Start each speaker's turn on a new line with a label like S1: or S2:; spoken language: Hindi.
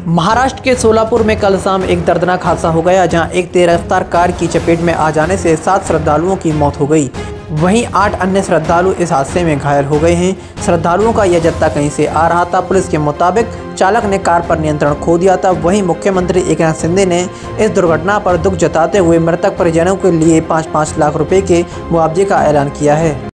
S1: महाराष्ट्र के सोलापुर में कल शाम एक दर्दनाक हादसा हो गया, जहां एक तेज रफ्तार कार की चपेट में आ जाने से 7 श्रद्धालुओं की मौत हो गई। वहीं 8 अन्य श्रद्धालु इस हादसे में घायल हो गए हैं। श्रद्धालुओं का यह जत्था कहीं से आ रहा था। पुलिस के मुताबिक चालक ने कार पर नियंत्रण खो दिया था। वहीं मुख्यमंत्री एकनाथ शिंदे ने इस दुर्घटना पर दुख जताते हुए मृतक परिजनों के लिए 5-5 लाख रुपए के मुआवजे का ऐलान किया है।